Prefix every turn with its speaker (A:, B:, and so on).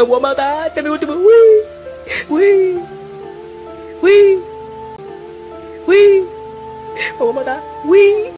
A: 我马达，但没有这么喂，我马达喂。